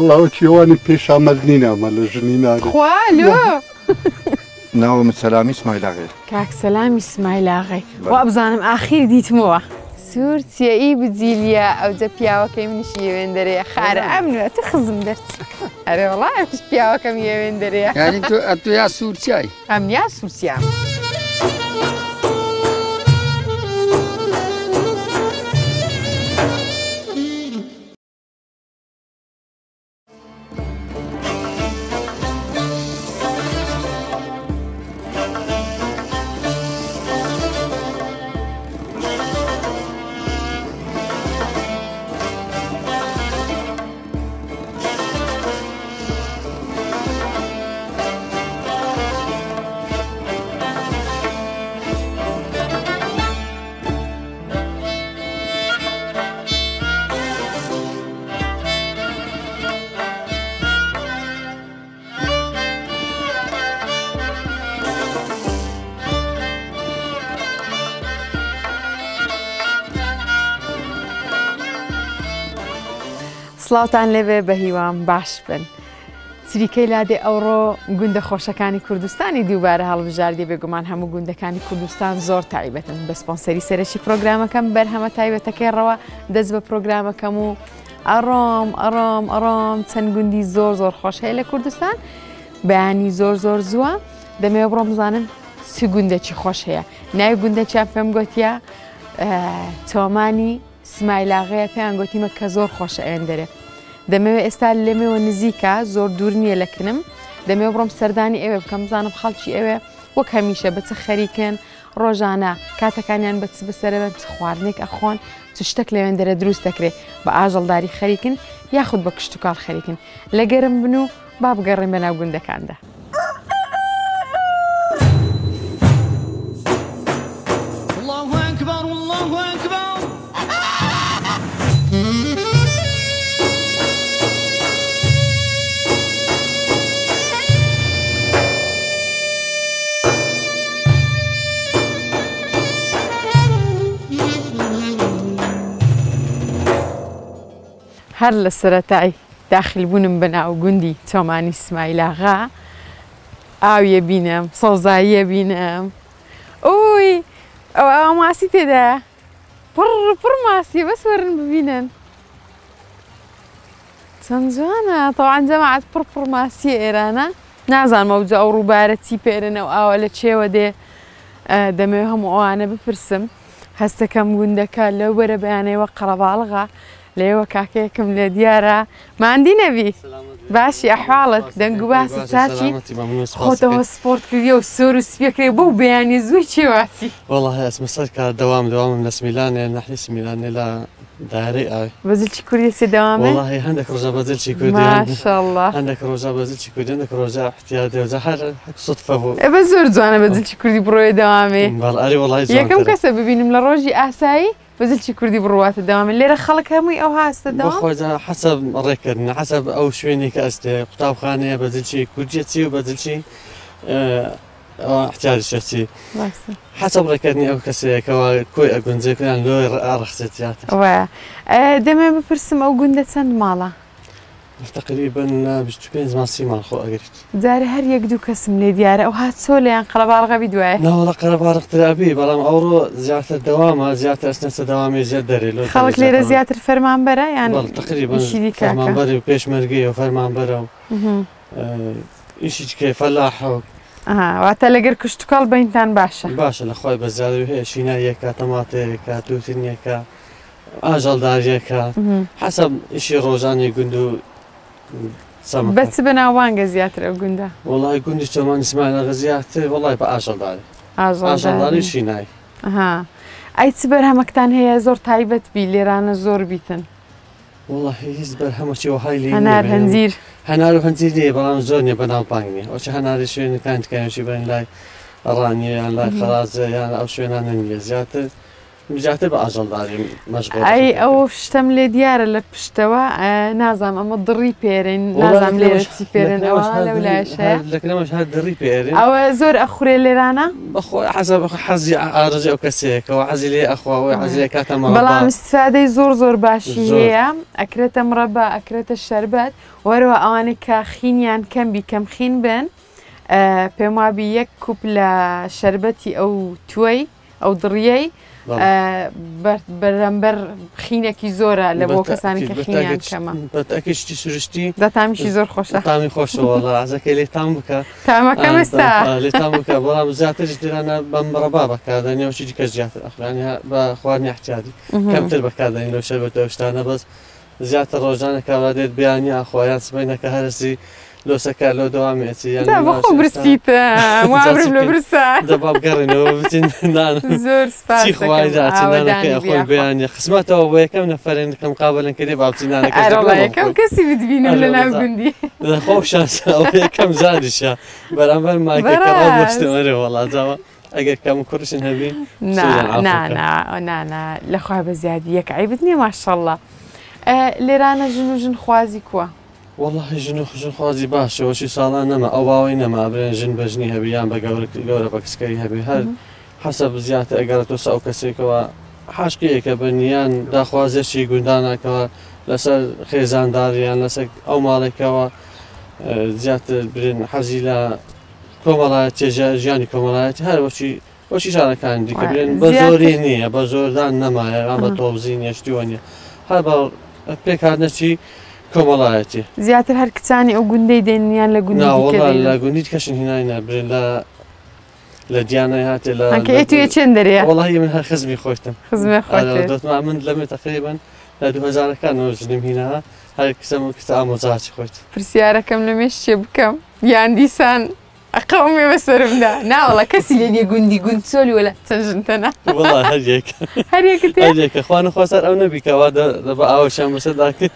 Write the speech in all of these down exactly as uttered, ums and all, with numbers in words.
والله وشيواني بيش عملنينا مال جنينا خوالو ناوم السلام اسماعيل اغي كاك سلام اسماعيل اغي وابزانم اخير ديتموا سورتي اي بديليا او زبيا وكيم نشي وندري خار امن تخزم درت اري والله مش بيا وكم يندري يعني انتو انتو يا سورتي ام يا سورتي سڵاوتان لێوێ بە هیوام باش بن. چریکەی لادێ ئەوڕۆ گوندە خۆشەکانی کوردستانی دووبارە هەڵبژاردی بێگومان هەموو گوندەکانی کوردستان زۆر تایبەتن بە سپۆنسەری سەرەکی پرۆگرامەکەم بەرهەمە تایبەتەکەیڕەوە دەست بە پرۆگرامەکەم و ئەڕۆم ئەڕۆم ئەڕۆم چەند گوندی زۆر زۆر خۆش هەیە لە کوردستان بەیانی زۆر زۆر زووە دەمەوێت بڕۆم بزانن چ گوندێکی خۆش هەیە. ناوی گوندێکیان پێم گوتیە تۆمانی اسماعیل ئاغایە پێیان گوتیمە کە زۆر خۆشە ئێندەرێ. دەمەوێت ئێستا لێمەوە نزیکە زۆر دوور نییە لە کنم دەمەوێت بڕۆم سەردانی ئێوە بکەم بزانم خەڵکی ئێوێ وەک هەمیشە بە چ خەریکن ڕۆژانە کاتەکانیان بە چ بەسەرەوە چ خواردنێک ئەخۆن چ شتێک لەوێندەرە دروست دەکرێت بە ئاژەڵداری خەریکن یاخود بە کشت و کاڵ خەریکن لە گەرم بن و با بگەڕێن بە ناو گوندەکاندا. هەر لە سەرەتای داخلبوونم بەناو گوندی تۆمانی اسماعیل ئاغا ئاویە بینم سۆزاییە بینم ئۆی ئەو ئەوە ماسی تێدایە پڕ پڕ ماسیە بەس وەرن ببینن چەند جوانە تەواان جەماعەت پڕ پڕ ماسیە ئێرانە نازانمە ئەوجا ئەو ڕووبارە چی پێرن ئەو ئاوە لە چێوە دێ دەمەوێت هەموو ئەوانە بپرسم هەستەکەم گوندەکە لەو بەرە بەیانەوە قەڵەباڵغا لێوە کاکەیەکم لێ دیارە ماندی نەبی باشی ئەحواڵت دەنگ و باسی چاچی خۆتەوە سپۆرت کردی و سۆر و سپێکرێ بۆ بەیانی زووی چێواسی والله اسم سەر کار دەوام دەوامم لە سمیلانێ نەحلی سمیلانێ لە دارەی ئاوی بەزلکی کوردی سێ دەوامێ والله هەندێک ڕۆژە بەزلکی کوردی ماشەڵڵا هەندێک ڕۆژە بەزلکی کوردی هەندێک ڕۆژە احتیاج دێوجا هەر سوتفە بوو ئێ بە زۆر جوانە بەزلکی کوردی بڕۆیە دەوامێ ئەری وڵی یەکەم کەسە ببینم لە ڕۆژی ئاسایی بەزلکی کوردی بڕواتە دەوامێ لێرە خەڵک هەمووی ئەو هاستە دەوام بەخۆجا حەسەب ڕێکردن حەسەب ئەو شوێنی کە ئەستێ قوتابخانەیە بەزلکی کوردیە چی و بەزلکی احتیاجی چی حەسەب ڕێکردنی ئەو کەسەیەکەوە کۆی ئەگونجێکیان لۆی ئاڕەخسێتیاتە وایە دەمێ بپرسم ئەو گوندە چەند ماڵە تقریبا بیست و پێنج ماسی ماڵخۆ ئەگەریت جارە هەر یەک دوو کەسم لێ دیارە ئەو هات چۆ لەیان قەڵەباڵغەبی دوایە ناوەڵە قەرەباڵغترابی بەڵام ئەوڕۆ زیاتر دەوامە زیاتر ئەسنەسە دەوامی زیاد دەرێ خەڵک لێرە زیاتر فەرمانبەرە یان تقریبا فەرمانبەری و پێشمەرگی و فەرمانبەرە و ئیشی تکێ فەلاحە و واتە لەگەر کشت و کاڵ بەینتان باشە باشە لە خۆی بەزیادی هەیە شیناییەکە تەماتەیەکە تووتنیەکە ئاژەڵداریەکە حەسەب ئیشی ڕۆژانی گوند و بەچ بەناوانگە زیاتر ئەو گوندە وڵای گوندی تۆمانی اسماعیل ئاغا زیاتر وڵای بە ئاژەڵداری ئاژەڵداری شینایی ئەی چ بەرهەمەکتان هەیە زۆر تایبەت بی لێرانە زۆر بیتن وڵی هیچ بەرهەمەی وەهای لێ هەنار هەنجیر هەنار و هەنجیر نییە بەڵام زۆر نیە بەناوبانگ نیە ئەوچە هەناری شوێنەکان تکایشی بەن لای ڕانیە یان لای خەرازە یان ئەو شوێنانە نییە زیاتر بجاتر بە ئاژەڵداری مەشغوڵ ئەی ئەو شتم لێ دیارە لە پشتەوە نازانم ئەمە دڕی پێرن نازانم لێرەی پێرن ئەوە لەولایشەیە لەکنەوەش هەر دڕی پێرن ئەوە زۆر ئەخورێ لێرانە بەخۆی حەزە حەزی ئارەزی ئەو کەسێکەوە حەزی لێ ئەخواوەی حەزی کاتە بەڵام استفادەی زۆر زۆر باشی هەیە ئەکرێتە مرەبە ئەکرێتە شەربەت وەرەوە ئەوانەی کە خینیان کەمبی کەم خین بن پێم وابی یەک کوپ لە شەربەتی ئەو توی ئەو دڕیەی بەرەمبەر خینێکی زۆرە لە بۆ کەسانی کە خینیان کەمە بەتەکیشتی سروشتی دەتامیشی زۆر خۆشە تامی خۆشەوەڵە ئازەکەی لێ تام بکە تامەکەم ئێستا لێ تام بکە بەڵام زیاترش درانە بەم ڕەبا بەکاردانیەوەشی دیکە زیاتر ئەخرانی بە خواردنی احتیاجی کەمتر بەکاردانی لەو شەربەتەوە شتانە بەس زیاتر ڕۆژانە کاوا دێت بیانی ئاخوایان سبەینەکە هەرسی لۆسەکە لەو دەوامێتی بەخۆ برسیتە وابرم لە برسە دەبا بگەڕێنەوە بچین زۆر سپاسەکەی خۆی بیانی قسمەتەوە بۆ یەکەم نەفەرێن کەم قابلن کردێ با بچینانەکە یەکەم کەسی بتبینم لە ناو گوندی خۆ شانسەوە یەکەم زادیشە بەرامبەر ماکەکە بەشتەوەرە وڵاتەوە ئەگەر کەم کوڕشن هەبی نانا لەخوا بە زیادی یەک عیبت نییە ماشەڵڵە لێرانە ژن و ژن خوازی کووە والله ژن و خوژن خوازی باشەوەشی ساڵان نەما ئەو باوەی نەما برێن ژن بەژنی هەبییان بە گەورە بە کچکەی هەبێ هەر حەسەب زیاتر ئەگەرە تۆ ئەو کەسێکەوە حاشقەیەکە بەنیان داخوازێکی گوندانەکەەوە لەسەر خێزانداریان لەسەر ئەو ماڵێکەوە زیاتر برێن حەزی لە کۆمەڵایەت ژیانی کۆمەڵایەتی هەر وەچی وەچی شارەکان دیکە برێن بە زۆری نییە بە زۆردان نەمایە ئەم بە تۆزی نیشتیوە نیە هەر بە پێکاردنەچی کۆمەڵایەتی زیاتر هەر کچانی ئەو گوندەی دێنیان لە گوندی لە گوندیت کەشن هیناینە برێن لە لە دیانای هاتێ لە توێ چێن دەرەیە وڵی من هەر خزمی خۆشتم خزمێ دەتما من لەمێ تقریبن لە دوهزارەکانەوە ژنم هینەها هەر کسەم کتە ئامۆزاچی خۆیت پرسیارەکەم لە مێش چێ بکەم یان دیسان ئەقەومێ بەسەرمدا ناوەڵە کەسی لێ لێ گوندی گوند سۆلی وەلە چەژنتەنا هەرێک هەرێکێکە خوانە خۆسەر ئەو نەبیکەوا بە ئاوەشان بەسەرداکرد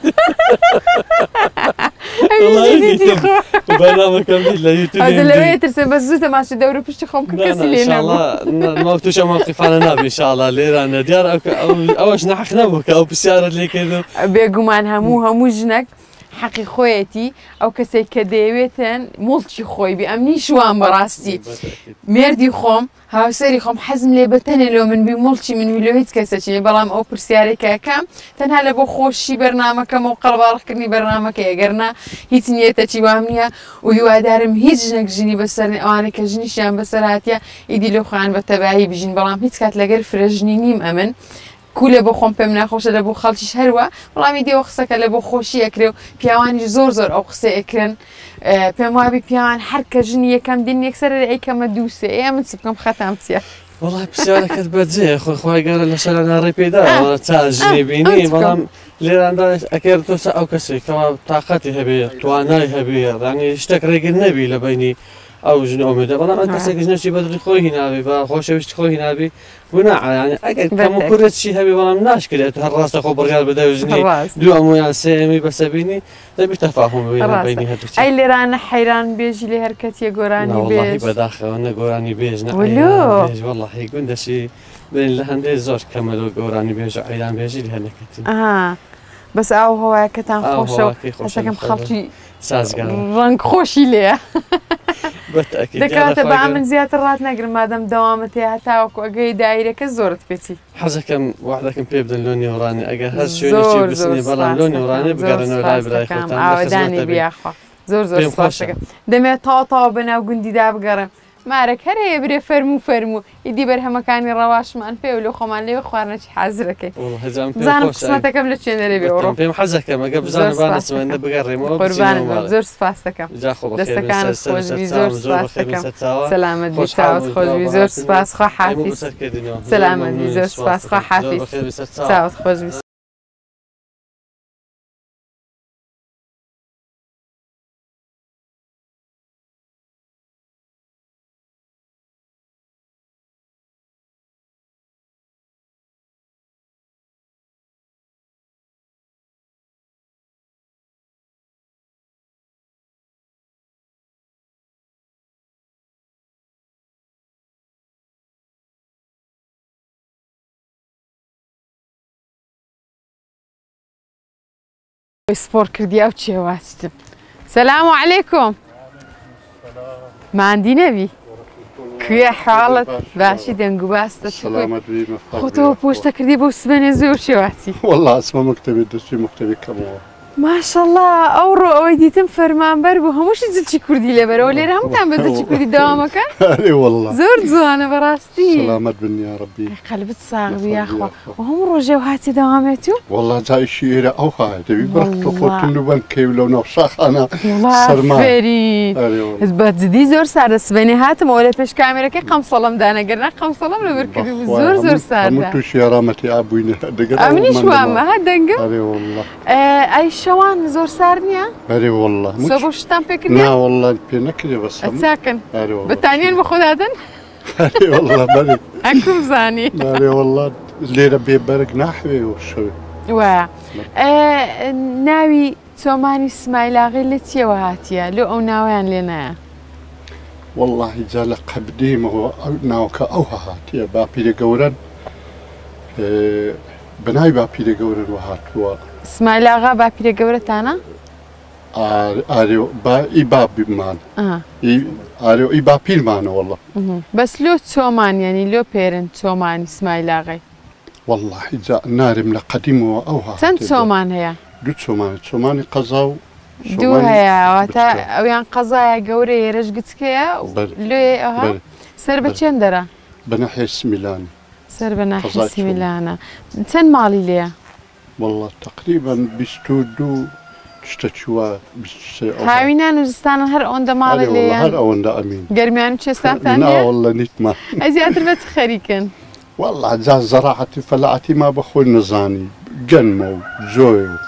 لەوەیە ترسێ بە زوو تەماشی دەورە پشتی خۆم کەسی لێ نەبوو تووشە ماقیفانە نابی ئینشاءڵڵا لێرانە دیار ئەوەش نەحەق نەبوو کە ئەو پرسیارت لێ کردم بێگومان هەموو هەموو ژنێک حەقی خۆیەتی ئەو کەسێک کە دەیەوێتن مڵکی خۆی بێ ئەم نیشوان بەڕاستی مێردی خۆم هاوسەری خۆم حەزم لێ بەتەنێ لەوە من بی مڵکی من لە هیچ کەسەچێ بەڵام ئەو پرسیارێکەکەم تەنها لە بۆ خۆشی بەرنامەکەم و قەڵباڕکردنی بەرنامەکە ئەگەرنا هیچ نیەتەچی وام نییە و هیوادارم هیچ ژنێک ژنی بەسەر ئەوانە کە ژنیشیان بەسەر هاتیە ئیدی لەو خۆیان بە تەبایی بژین بەڵام هیچ کات لەگەر فرەژنی نیم ئەمن کولە بۆ خۆم پێم ناخۆشە لە بۆ خەڵکیش هەروە بەڵامی دێوە قسەکە لە بۆ خۆشی ئەکرێ و پیاوانی زۆر زۆر ئەو قسە ئەکرن پێم وابی پیاوان هەر کە ژنی یەکەم دین یەکسەر ئەیکەمە دووسێ ئێ من چ بکەم خەتام چیە وڵای پرسیارەکەت بەجێ خۆی خۆی گەرە لە شەراناڕێ پێدا چا ژنی بینی بەڵام لێراندا ئەکێر تۆسە ئەو کەسێکەوە تااقەتی هەبێ توانای هەبێ ڕانی شتێک ڕێگر نەبی لە بینی ئەو ژن ئەومێدە بەڵام ئەم کەسێک ژنەی بەدڵی خۆی هیناوی بە خۆشەویستی خۆی هیناوی بووناعیانی ئەگەر کەم و کوورەتشی هەبێ بەڵام ناشکرێت هەر ڕاستە خۆ بڕیار بدە ژنی دوو ئەمویان سێمی بەسەبینی دەبی تەفاهم بینی هەردوو ئەی لێرانە حەیران بێژی لێ هەرکەتیە گۆرانی بێژ بەداخەوە نە گۆرانی بێژ وەڵڵاهی گوندەشی بین لە هەندێک زۆر کەمەلۆ گۆرانی بێژ ئەیران بێژی لە هەنەکەتی بەس ئاو هەوایەکەتان خۆشە و حەسەکەم خەڵکی سازگار ڕەنگ خۆشی لێە دەکاتە بە من زیاتر ڕات نەگرم مادەم دەوامە تێ هەتاوەکو ئەگەی دایرەکە زۆرت پێچی حەزەکەم وحدەکەم پێ بدەن لۆ نێوڕانی ئەگەر هەر شوێنێکی بسنی بەڵام لۆ نێوڕانێ بگەڕنەوە لای برای خۆتان ئاوەدانی بیاخوا زۆر زۆر سپاسەکەم دەمێت تاوتاو بەناو گوندیدا بگەڕم مارەک هەرەیە برێ فەرموو فەرموو ئیدی بەرهەمەکانی ڕەواشمان پێ و لە خۆمان لێوە خواردنەی حەزرەکەی زانم قسمەتەکەم لە چێنەرە بێ ئەوڕۆ پێم حەزەکەم ئەگە بزانم بگەڕێمەوە قوربانت زۆر سپاس دەکەم دەستەکانت خۆشبی زۆر سپاس دەکەم سەلامەت بی چاوت خۆشبی زۆر سپاس خوا حافیز سەلامەت بی زۆر سپاس خوا حافیز چاوت خۆشبی سپۆر کردی ئەو چێواستم. سەلام عەلەیکۆم. ماندی نەبی؟ کوێ حاڵت؟ باشی دەنگ و باستە سلامت بی خۆتەوە پۆشتە کردی بۆ سبەنێ زۆر شێواتی. والله اسمه مكتبي دشي مكتبي كموه ماشەڵڵا ئەوڕۆ ئەوەی دیتم فەرمانبەر بوو هەمووشی جلچی کوردی لەبەرەوە لێرە هەمووتان بە جلچی کوردی داوامەکە؟ اي والله زۆر جوانە بەڕاستی. سلامت بن يا ربي. قەلبت ساغبی یاخوا و هەموو ڕۆژێ و هاتی دەوامێتی و؟ والله جاي شيرة او هاي تبي برك تخوت انه بنكي ولو نوشاخ انا سرمان. فێری بە جدی زۆر ساردە سبەنێ هاتمەوە لە پێش کامێرەکەی قەمسەڵەم دانەگەرنا قەمسەڵەم لەبەر کردی بوو زۆر زۆر ساردە. همو توشي رامتي ابويني دقيقة. ئەمنیش وامە ها دەنگم؟ اي والله. ئەی شەوان زۆر سارد نییە؟ اي والله. سۆ بۆ شتان پێکردی؟ لا والله بينكري بس. ئەچاکن. اي والله. بەتانیان بە خۆ دادن؟ اي والله بلي. ئەکوم زانی. اي والله ليرة بيبرق نحوي وشوي. وایە. ناوی تۆمانی سمایلاغی لە چیەوە هاتیە لۆ ئەو ناویان لێ نایە؟ والله جالك قديم هو ناوك او هاتي بابي قورن بناي بابي قورن وهات هو سمایلاغا باپیرە گەورەتانە؟ آريو با اي بابي مان اي آريو اي بابي مان والله. بس لۆ چۆمان یعنی لۆ پێرن چۆمانی سمایلاغی؟ والله جا نارم لقديم هو او هاتي. چەند چۆمان هەیە؟ دو چۆمانی چۆمانی قەزا و دوو هەیە ئەواتە ئەویان قەزایە گەورە ئێرەش گچکەیە لێ ئەوها سەر بە چەندەرە؟ بەناحیە سمیلانی. سەر بە ناحیە سمیلانە. چەند ماڵی لێیە؟ والله تقريبا بیست و دوو تشتە چووە بیست و سێ. هاوینان و زستانە هەر ئەوەندە ماڵی لێیان؟ هەر ئەوەندە ئەمین. گەرمیان و چێستانتان نا هەیە؟ والله نیتمان. ئەی زیاتر بە چ خەریکن؟ والله جا زەراعەتی فەلاعەتی ما بەخۆی نەزانی گەنمە و جۆی و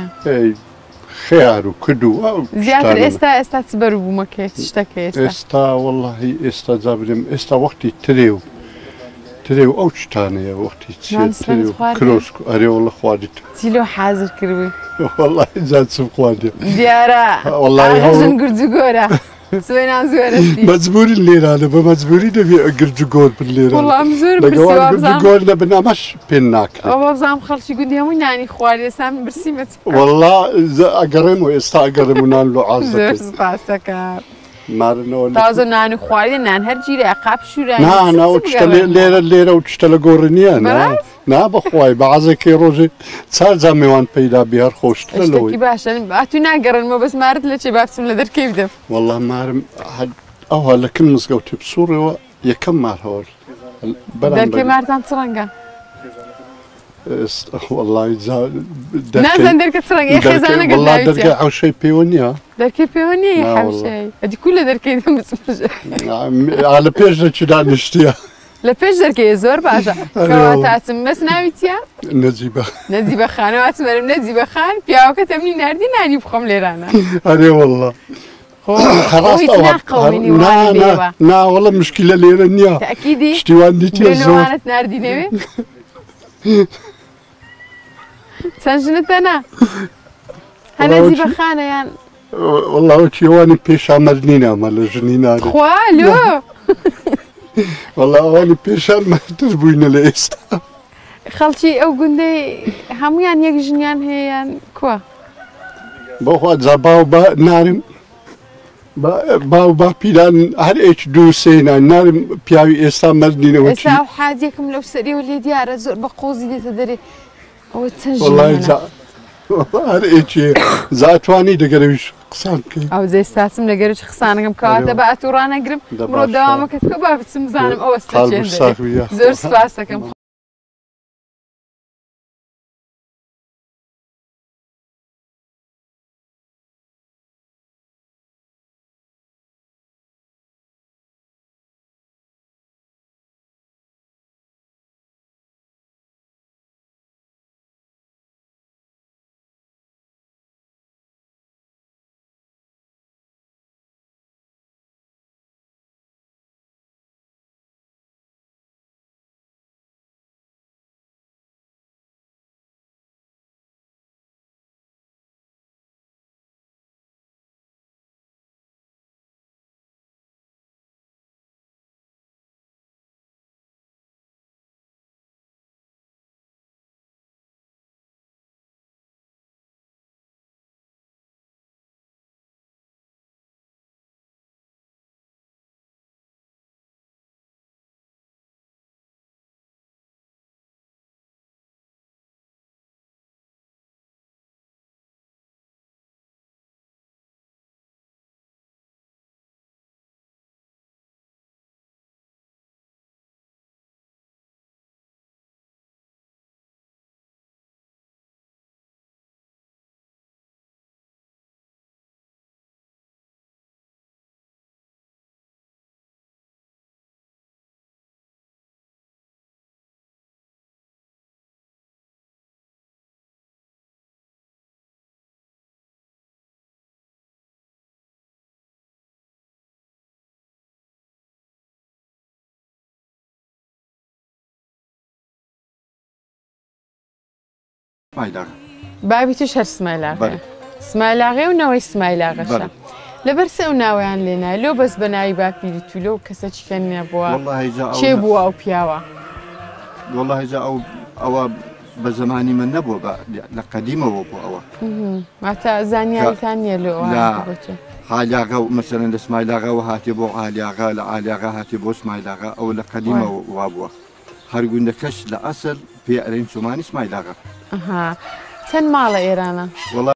خيار وكدو زيادة استا استا تبرو بومكيت اشتكي استا استا والله استا زابرم استا وقتي تريو تريو او تشتانيا وقتي تريو كروسكو اري والله خوادت تيلو حاضر كروي والله جات سب خوادت ديارا والله هاجن قرزقورا سوينا زورستي مجبوري الليلة أنا بمجبوري نبي قرزقور بالليلة والله مزور برسي قرزقور نبنا مش بيناك أو بزام خلشي قد يومي ناني خوالي سام برسي متبقى والله أقرم ويستا أقرم ونان له عزك زور سباسك مارنو تازه نانو خوالي نان هر جيري عقاب شوراني نا نا وتشتل ليرة ليرة وتشتل قورنيا نا نا بخواي بعزك روجي صار زميوان بيدا بيار خوش تلوي اشتكي باشا اتو ناقرن ما بس مارد لك بابسم لدر كيف دم والله ما حد او هلا كل مسقوتي بسوريا يكم مار هول در كي مارتان ترنقا والله زا نازل درك ترنقا يا خزانه قد والله درك او شيء بيونيا درك بيونيا يا حبشي هذه كلها درك دم على بيجنا كذا نشتيها لا بيش دركي زور باشا كواتات بس ناويتيا نزيبة نزيبة خان واتمرم نزيبة خان بياو كتبني ناردي ناني بخم ليرانا أري والله خلاص قوميني نا نا نا والله مشكلة ليرانيا تأكيدي اشتوان ديتي زور بلوانة ناردي نوي سنجنت أنا أنا نزيبة خانة يعني والله وشيواني بيش عملنينا مال جنينا خوالو والله أنا بيشان ما تربوين ليست. خالتي أو قندي هميان يك جنيان هي كوا. بخواد زباو با نارم با باو با بيلان هر إيش دو سينا نارم بياوي استعمل نوتي. إسا وحاديكم لو سري ولي ديار زور بقوزي دي تدري أو تنجي. والله زا والله هر إيش زاتواني دقريش قسان كي. أو زي استاسم لقريش خسانكم كواتا بقى تورانا قرب مرو دوامك تكبا بتسمزانم أو استشين زور سباسكم. سمایلاغا بابی توش هەر سمایلاغەیە بەڵێ. سمایلاغێ و نەوەی سمایلاغەشە بەڵێ. لەبەرسێ ئەو ناویان لێنا لۆ بەس بە ناوی باپیری تو لۆ کەسە چکەنە بووە والله جا چێ ئەو بووە ئەو پیاوە والله جا ئەو ئەوە بە زمانی من نەبووە بە لە قەدیمەوە بوو ئەوە واتە زانیاریتان نییە لۆ لا. حالیاغا و مثلا لە سمایلاغاوە هاتی بۆ عالیاغا لە عالیاغا هاتی بۆ سمایلاغا ئەو لە قەدیمەوە وا بووە هەر گوندەکەش لە ئەسل پێ ئەرێن سومانی سمایلاغا ئەها چەند ماڵە ئێرانە والله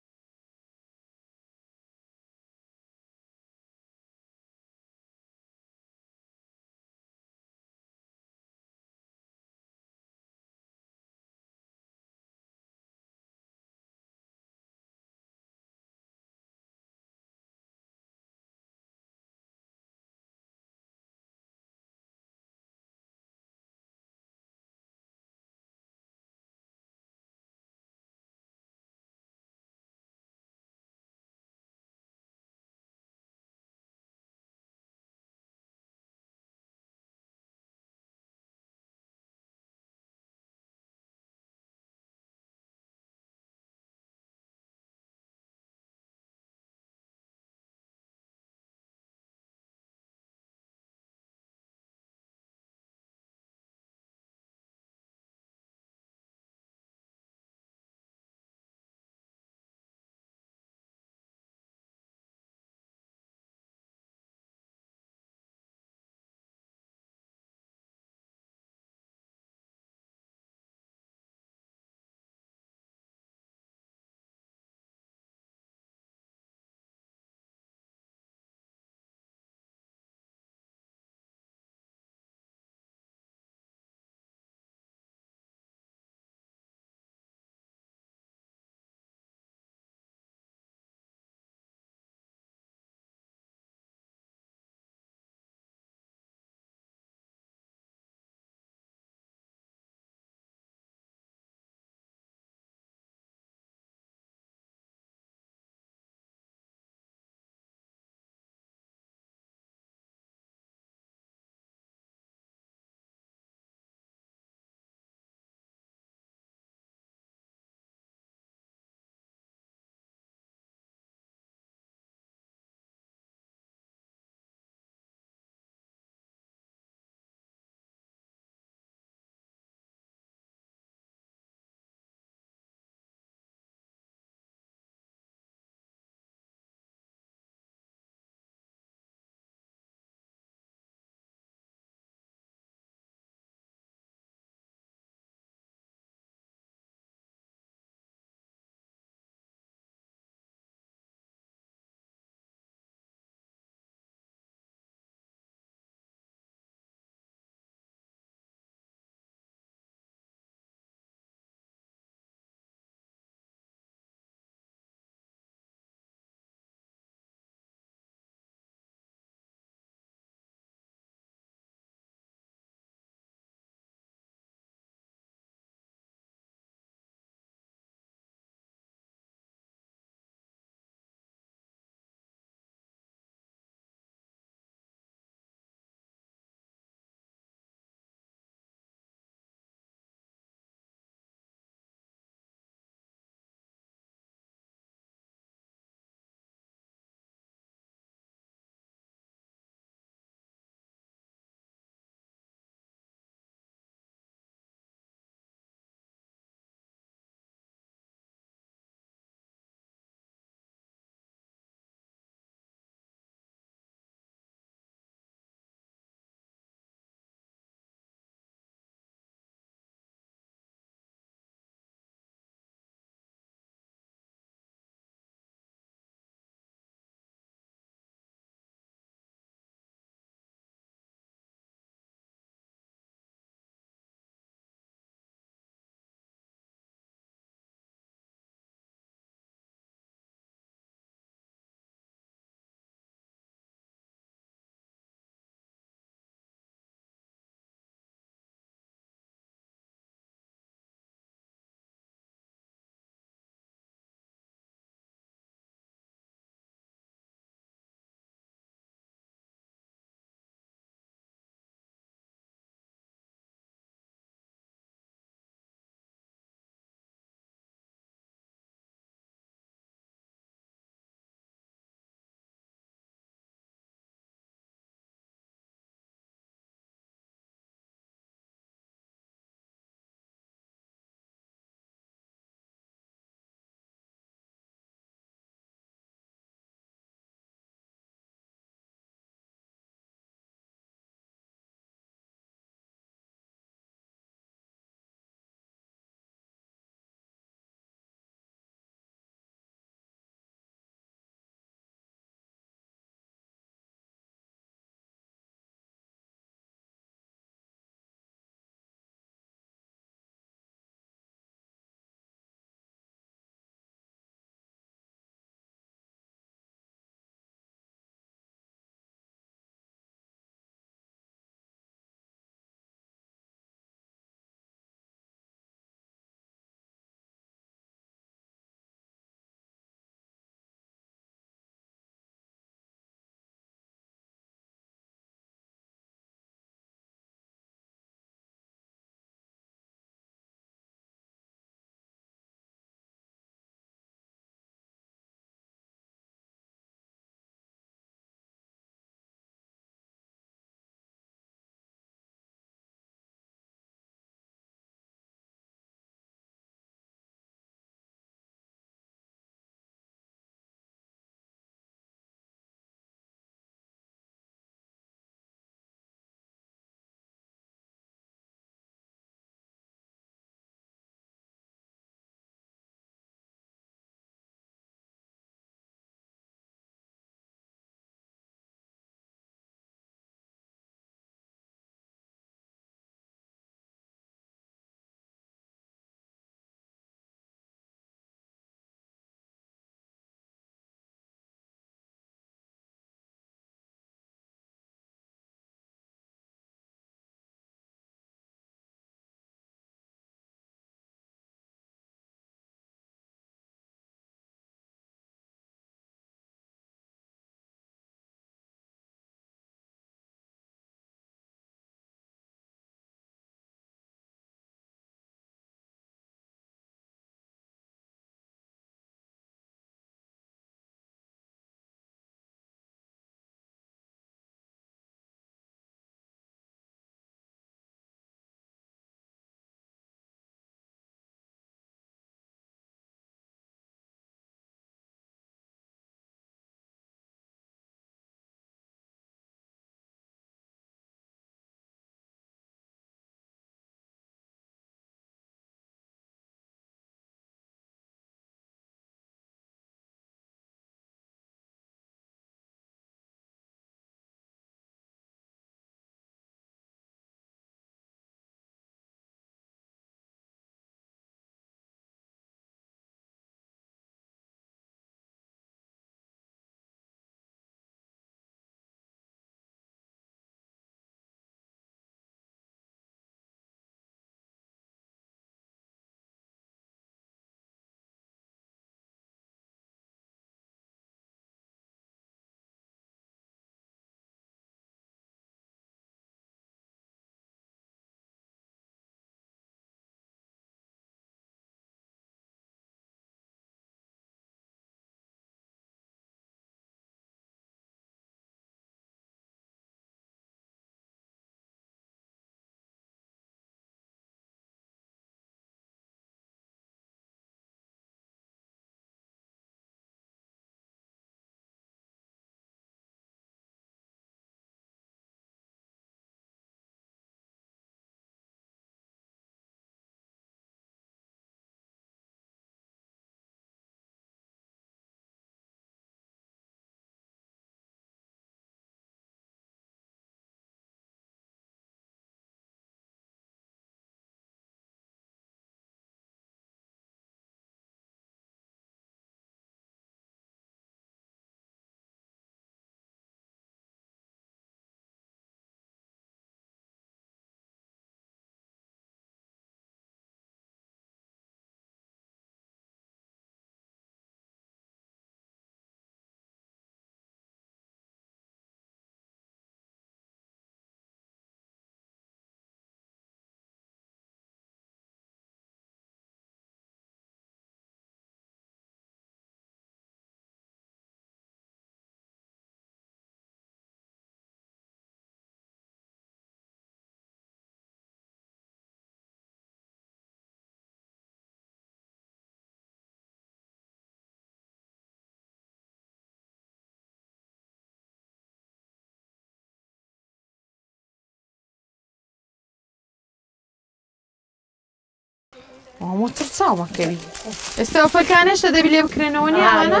ئەمە چ چاومەکەوی ئێستا ئەوفەکانش دەبی لێ بکرێنەوە نییانە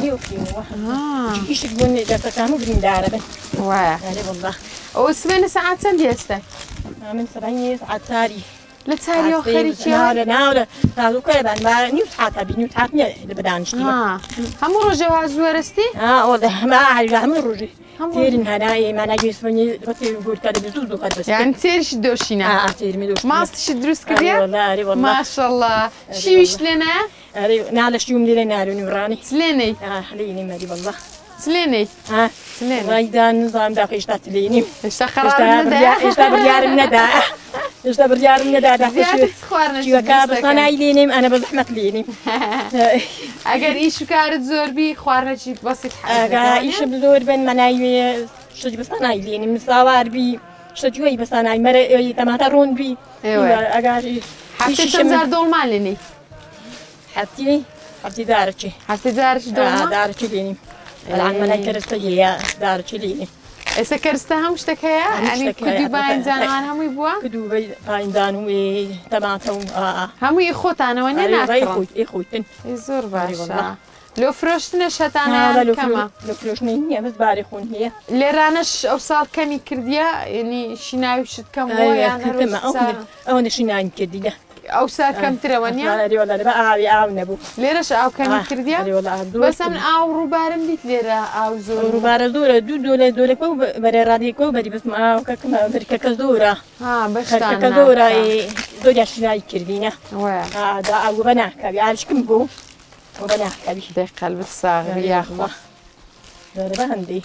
ئیشت بوون دەستەکان و بریندارە بن وایە ئەوە سبێنە سەعات چەندی ئێستا من سەبەی سەعات چاری لە چاریەوە خەریکیەوە لە ناوە تازووکەبان نیو ساعت بی نیو ساعت نییە لە بەدانشتی هەموو ڕۆژەوە هەزوەرستی ئەوە هەموو ڕۆژی تێرن هەنایە ماناگوێسمەنی بەتی گورکە دەبزوو دووقەت بەس یان تێریشی دۆشینە تێرمی دۆ ماستشی دروست کردی ماشەڵڵا شیویش لێنە نالە شیوم لێ نارونی وڕانی سلێنەی لێنی مەری بەڵڵا سلێنەی ڕایدان نزانام دا هێشتا تلێنیم هێشتا هێشتا بریارم نەدا هێشتا بریارم نەدا داخواردنەوەکە بەسانای لێنیم ئەنە بە زەحمەت لێنیم ئەگەر ئیش و کارت زۆربی خواردنەی بەسیت ئیشە زۆر بن مەناوێ شتی بەسانای لێنیم ساواربی شتجوی بەسانای مەرە تەماتە ڕۆنبی ئەگاری هەفتەی چەند جار دۆڵمان لێنی هەفتی هەفتی دارچی هەفتەی جارش دۆڵمان دارچی لێنیم الان مەلای کەرستە هەیە دارچی لێنیم ئێستا کەرستە هەموو شتێک هەیە ئەنی کودی باینجانەوان هەمووی بووە کدووبەی ئایندان و تەماتە و هەمووی خۆتانەوە نێ خۆیتن زۆر باشە لۆ فرۆشتنە شەتانە کەمە لە فرۆشتنی نییە بەس باری خۆن هەیە لێرانەش ئەو ساڵ کەمی کردیە ینی شیناوی شت کەم ئەوە نشینان کردیە ئەو سا کەمترەوە نیە ئاوی ئاو نەبوو لێرەش ئاو کەمی کردیە بەسەم ئاو ڕووبارم دیت لێرە ئاو زۆر ڕووبارە زۆرە دوو دۆلە دۆلەکە و بەرە ڕادیەکە و بەری بەسم ئاوکەکەمە بەرکەکە زۆرە بەشکە زۆرە زۆریان شینایی کردینە دا ئاو بە ناکەوی ئاشکم بوو بە ناکەوی دەی قەلبت ساغری یاخوا زۆرە بە هەندەی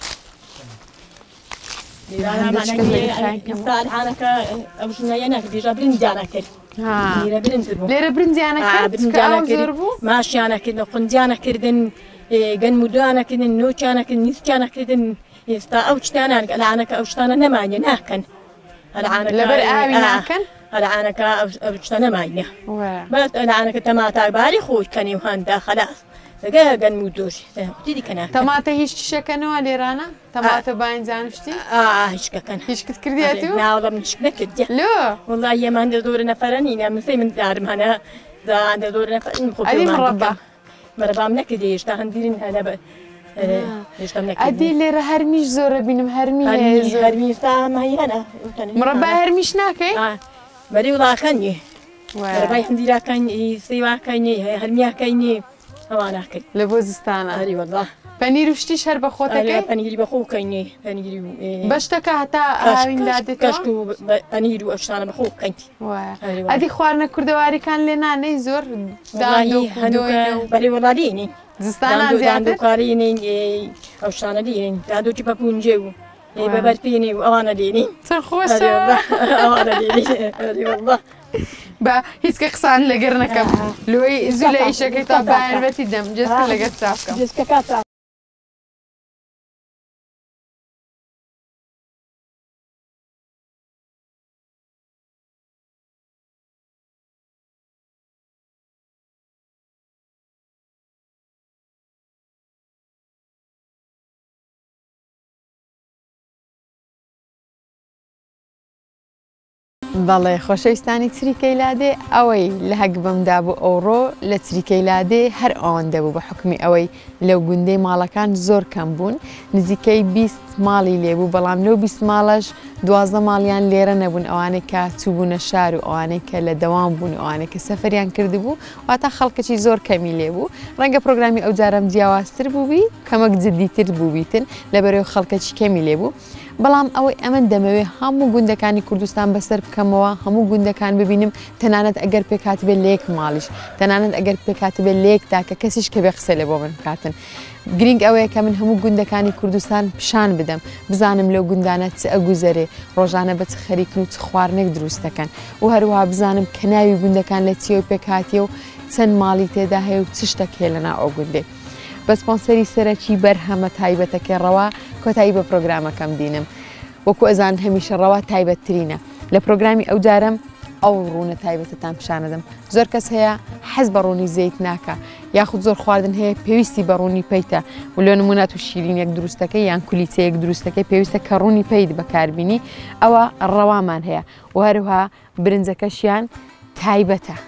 ئەمانەکە ئەو ژنایە ناکە بێژە برنجانە کرد لێرە برنجیانە زۆر بوو ماشیانەکردن قونجیانەکردن گەنم و دوانەکردن نۆچیانەکردن نیستیانەکردن ئێستا ئەو شتانان ئەلعانەکە ئەو شتانە نەمانە ناکەن لەبەر ئاوی ناکەن ئەلعانەکە ئەو شتە نەمانە بەس ئەلعانەکە تەماتاکباری خۆی کەنی و هەندا خەلاص دەگە گەنم و دۆش دیکەنا تەماتە هیچ شەکەنەوە لێرانە تەماتە باینجانشتی هیچکەکەن هیچکت کردیاتی ناوڵم هیچ نەکردی لۆ وڵای ئێمان دە زۆرە نەفەرەنینە منسەی من دارم هەنە دە زۆر نەفەرین خۆ مڕەبا مەرەبام نەکردی هێشتا هەندیرین هەنە بە ئەدی لێرە هەرمیش زۆرە بینم هەرمی هەرمیستامەیەنە مڕەبا هەرمیش ناکەی بەری وڵاکەنی مەرەبای هەندیراکەنی سەیواکەنی هەرمیاکەینی ئەواناکەی لە بۆ زستانە هەری وەڵا پەنیر و شتیش هەر بە خۆتەکەی پەنیری بە خۆکەینی پەنیری بەشتەکە هەتا ئاویندادێت کەشک و پەنیر و ئەشتانە بە خۆکەیت ئەدی خواردنە کوردەواریکان لێ نانەی زۆر بەری وەڵالینی زستانە زیادوکارینین ئەو شتانە لینین دادۆکی بە پونجێ و بەبەرپێنی و ئەوانە لێنین چەند خۆشە ئەوانە لێنی وەڵا بە هیچ کە قسان لەگەر نەکەم لۆی زوو لە ئیشەکەی تا بایەنبەتی دەم جێسکە لەگەر چاکەم جێسکە کات بەڵێ خۆشەویستانی چریکەیلادێ ئەوەی لە هەک بەمدا بوو ئەوڕۆ لە چریکەیلادێ هەر ئەوەندە بوو بە حکمی ئەوەی لەو گوندەی ماڵەکان زۆر کەم بوون نزیکەی بیست ماڵی لێبوو بەڵام لەو بیست ماڵەش دوازدە ماڵیان لێرە نەبوون ئەوانەی کە چوبوونە شار و ئەوانەی کە لە دەوام بوون ئەوانەی کە سەفەریان کردبوو واتە خەڵکەی زۆر کەمی لێبوو ڕەنگە پرۆگرامی ئەو جارەم جیاوازتر بووبی کەمەک جددیتر بووبیتن لەبەرەوە خەڵکەی کەمی لێبوو بەڵام ئەوەی ئەمە دەمەوێ هەموو گوندەکانی کوردستان بەسەر بکەمەوە هەموو گوندەکان ببینم تەنانەت ئەگەر پێکاتبێ لێک ماڵیش تەنانەت ئەگەر پێکاتبێ لێکدا کە کەسیش کە بێ قسە لێ بۆ من بکاتن گرنگ ئەوەیە کە من هەموو گوندەکانی کوردستان پیشان بدەم بزانم لەو گوندانە چ ئەگوزەرێ ڕۆژانە بە چ خەریکن و چ خواردنێک دروست دەکەن و هەروەها بزانم کە ناوی گوندەکان لە چیەوە پێکاتیە و چەند ماڵی تێدا هەیە و چ شتێک هەیە لەناو ئەو گوندێ بە سپۆنسەری سەرەکی بەرهەمە تایبەتەکەی ڕەوا کۆتایی بە پرۆگرامەکەم دینم وەکو ئەزان هەمیشە ڕەوا تایبەتترینە لە پرۆگرامی ئەو جارم ئەو ڕوونە تایبەتتان پیشانەدەم زۆر کەس هەیە حەز بە ڕوونی زەیت ناکە یاخود زۆر خواردن هەیە پێویستی بە ڕوونی پەیتە و لە نمونات و شیرینێک دروستەکەی یان کولیچەیەک دروستەکەی پێویستە کە ڕوونی پەیت بەکاربینی ئەوە ڕەوامان هەیە و هەروها برنجەکەشیان تایبەتە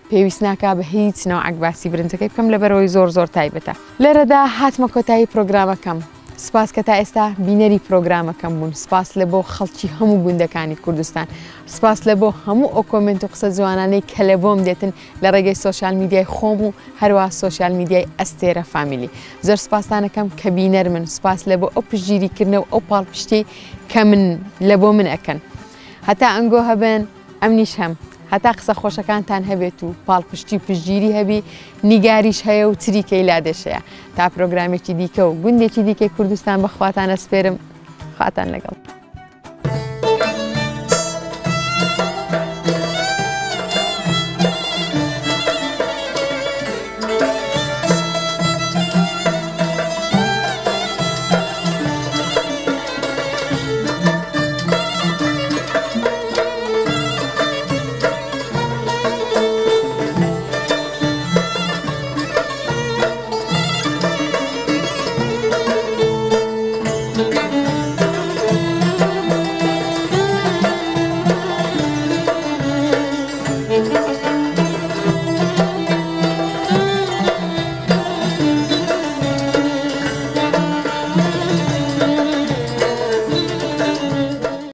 پێویست ناکا بە هیچ نەوعک باسی برنجەکەی بکەم لەبەرەوەی زۆر زۆر تایبەتە. لێرەدا هاتمە کۆتایی پرۆگرامەکەم. سپاس کە تا ئێستا بینەری پرۆگرامەکەم بوون. سپاس لە بۆ خەڵکی هەموو گوندەکانی کوردستان. سپاس لە بۆ هەموو ئەو کۆمنت و قسە جوانانەی کە لە بۆم دێتن لە ڕێگەی سۆشیال میدیای خۆم و هەروە سۆشیال میدیای ئەستێرە فامیلی. زۆر سپاسانەکەم کە بینەر من. سپاس لە بۆ ئەو پشتگیریکردنەوە ئەو پاڵپشتەی کە من لە بۆ من ئەکەن. هەتا ئەنگۆ هەبن ئەمنیش هەم. هەتا قسە خۆشەکانتان هەبێت و پاڵپشتی پشتگیری هەبی نیگاریش هەیە و تریکەی لادێشەیە تا پرۆگرامێکی دیکە و گوندێکی دیکەی کوردستان بەخواتان ئەسپێرم. خواتان لەگەڵ.